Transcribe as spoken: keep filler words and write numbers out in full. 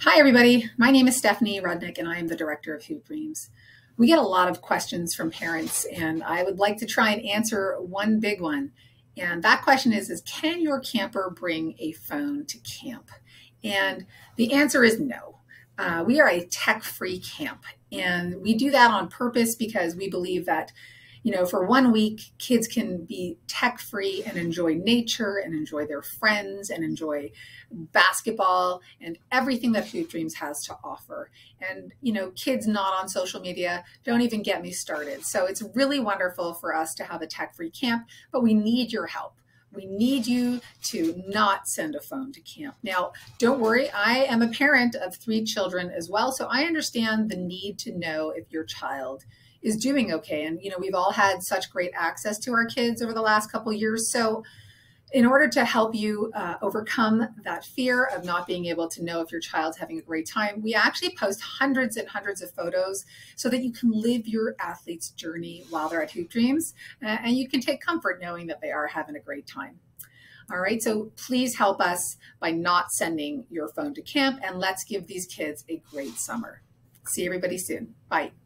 Hi, everybody. My name is Stephanie Rudnick, and I am the director of Hoop Dreams. We get a lot of questions from parents, and I would like to try and answer one big one. And that question is, is can your camper bring a phone to camp? And the answer is no. Uh, we are a tech-free camp, and we do that on purpose because we believe that you know, for one week, kids can be tech-free and enjoy nature and enjoy their friends and enjoy basketball and everything that Hoop Dreams has to offer. And, you know, kids not on social media, don't even get me started. So it's really wonderful for us to have a tech-free camp, but we need your help. We need you to not send a phone to camp. Now, don't worry, I am a parent of three children as well, so I understand the need to know if your child is doing okay. And, you know, we've all had such great access to our kids over the last couple of years. So in order to help you uh, overcome that fear of not being able to know if your child's having a great time, we actually post hundreds and hundreds of photos so that you can live your athlete's journey while they're at Hoop Dreams, uh, and you can take comfort knowing that they are having a great time. All right, so please help us by not sending your phone to camp, and let's give these kids a great summer. See everybody soon. Bye.